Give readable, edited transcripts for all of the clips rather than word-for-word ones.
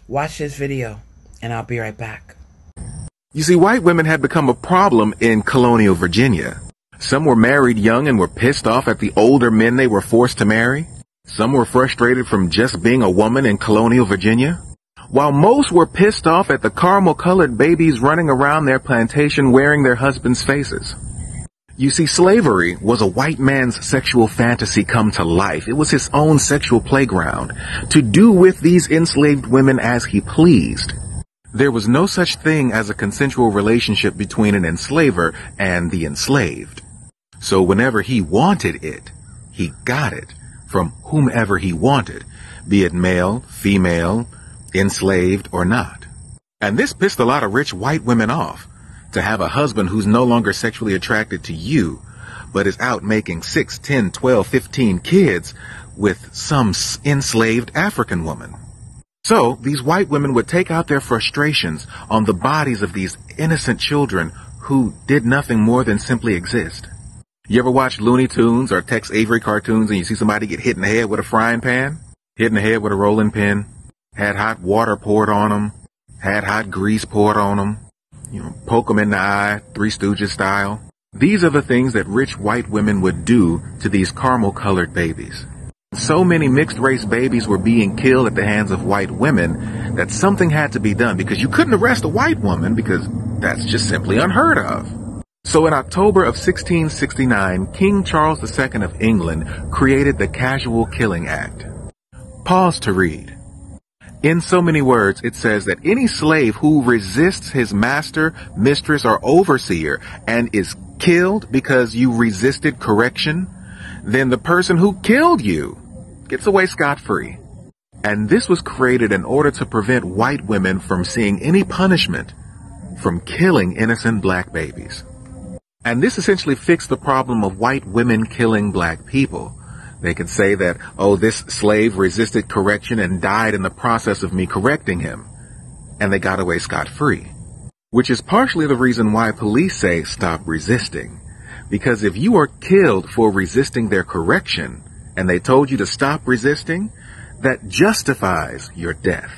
Watch this video, and I'll be right back. You see, white women had become a problem in colonial Virginia. Some were married young and were pissed off at the older men they were forced to marry. Some were frustrated from just being a woman in colonial Virginia, while most were pissed off at the caramel-colored babies running around their plantation wearing their husbands' faces. You see, slavery was a white man's sexual fantasy come to life. It was his own sexual playground, to do with these enslaved women as he pleased. There was no such thing as a consensual relationship between an enslaver and the enslaved. So whenever he wanted it, he got it from whomever he wanted, be it male, female, enslaved, or not. And this pissed a lot of rich white women off, to have a husband who's no longer sexually attracted to you, but is out making 6, 10, 12, 15 kids with some enslaved African woman. So these white women would take out their frustrations on the bodies of these innocent children who did nothing more than simply exist. You ever watch Looney Tunes or Tex Avery cartoons and you see somebody get hit in the head with a frying pan, hit in the head with a rolling pin, had hot water poured on them, had hot grease poured on them, poke them in the eye, Three Stooges style? These are the things that rich white women would do to these caramel-colored babies. So many mixed-race babies were being killed at the hands of white women that something had to be done, because you couldn't arrest a white woman because that's just simply unheard of. So in October of 1669, King Charles II of England created the Casual Killing Act. Pause to read. In so many words, it says that any slave who resists his master, mistress, or overseer and is killed because you resisted correction, then the person who killed you gets away scot-free. And this was created in order to prevent white women from seeing any punishment from killing innocent black babies. And this essentially fixed the problem of white women killing black people. They could say that, oh, this slave resisted correction and died in the process of me correcting him. And they got away scot-free. Which is partially the reason why police say stop resisting. Because if you are killed for resisting their correction, and they told you to stop resisting, that justifies your death.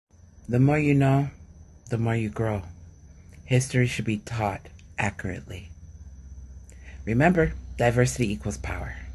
The more you know, the more you grow. History should be taught accurately. Remember, diversity equals power.